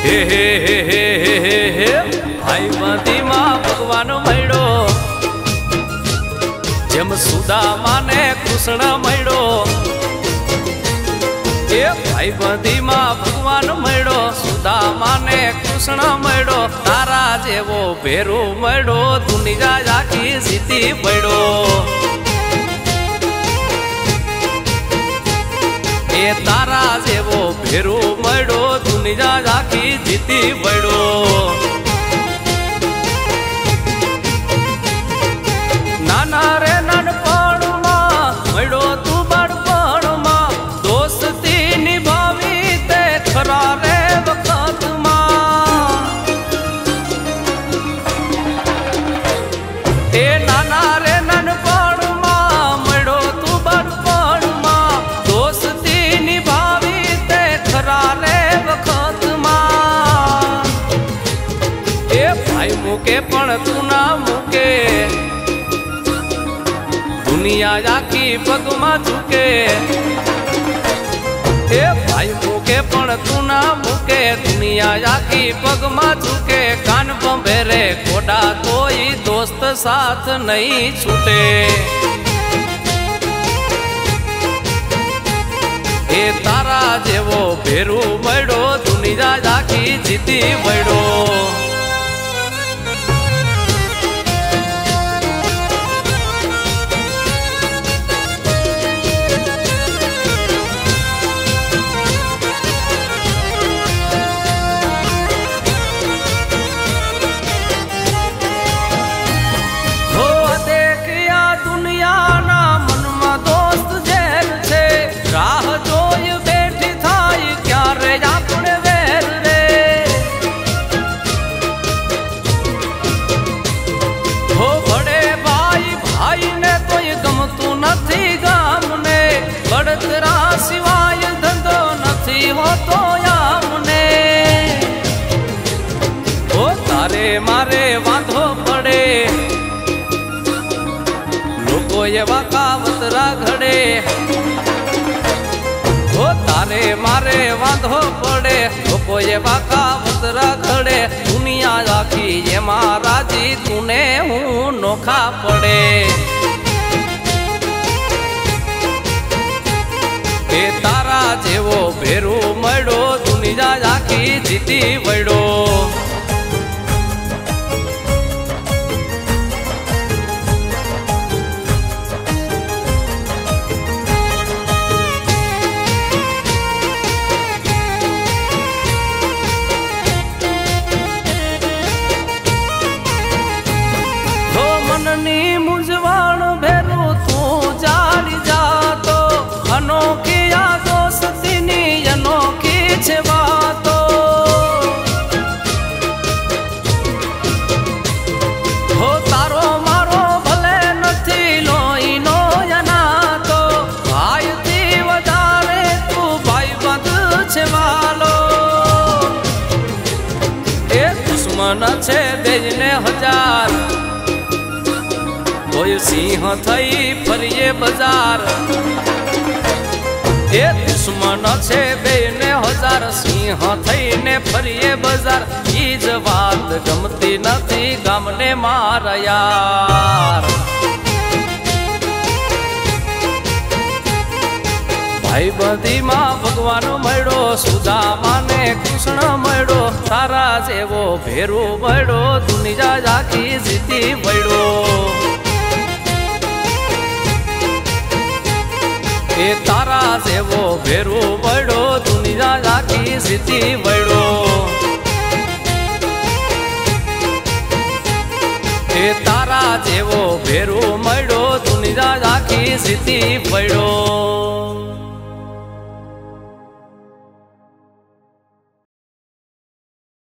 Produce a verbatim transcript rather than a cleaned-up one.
हे हे हे हे हे हे भाई बंदी मां भगवान मळ्यो जेम सुदामा ने कृष्ण मळ्यो ए भाई बंदी मां भगवान मळ्यो सुदामा ने कृष्ण मळ्यो तारा जेवो भेरू मळ्यो दुनिया आखी जीती पड्यो ए तारा जेवो भेरू मळ्यो दुनिया आखी जीती पड्यो नाना रे नानपण में मळ्यो तू बाळपण में दोस्ती निभावी ते खरा रे वखत में ए नाना रे नानपण में मळ्यो तू बाळपण में दोस्ती निभावी ते खरा रे वखत में ए भाई मुके पण तू ना मुके दुनिया आखी पग में झुके ए भाई मुके पण तू ना मुके दुनिया आखी पग में झुके कान बंबेरे कोडा कोई दोस्त साथ नहीं छूटे ए तारा जेवो भेरू मळ्यो दुनिया आखी जीती पड्यो बड़तरा सिवाय धंधो नहीं होतो यामने ओ तारे मारे वांधो पड़े लोको एवा कावतरा घड़े ओ तारे मारे वांधो पड़े लोको एवा कावतरा घड़े दुनिया आखी ये महाराजी तूने हूँ नोखा पड़े ए तारा जेवो भेरू मळ्यो दुनिया आखी जीती पड्यो हो मननी मुजवाण भेरू तू जाड़ी जातो अनोखी हो तारो मारो भले नथी लोई नो जनातो भाई थी वधारे तू भाई बंद छे वालो ए दुश्मन छे देजने हजार कोई सिंह थई फरिए बाजार ए दुश्मन छे बेने हजार सिंह थईने फरिए बाजार ईज बात गमती नथी गामने मार यार भाई बंदी मां भगवान मळ्यो सुदामा ने कृष्ण मळ्यो तारा जेवो भेरू मळ्यो दुनिया आखी जीती पड्यो ए तारा जेवो भेरू मळ्यो दुनिया आखी जीती पड्यो ए तारा जेवो भेरू मळ्यो दुनिया आखी जीती पड्यो।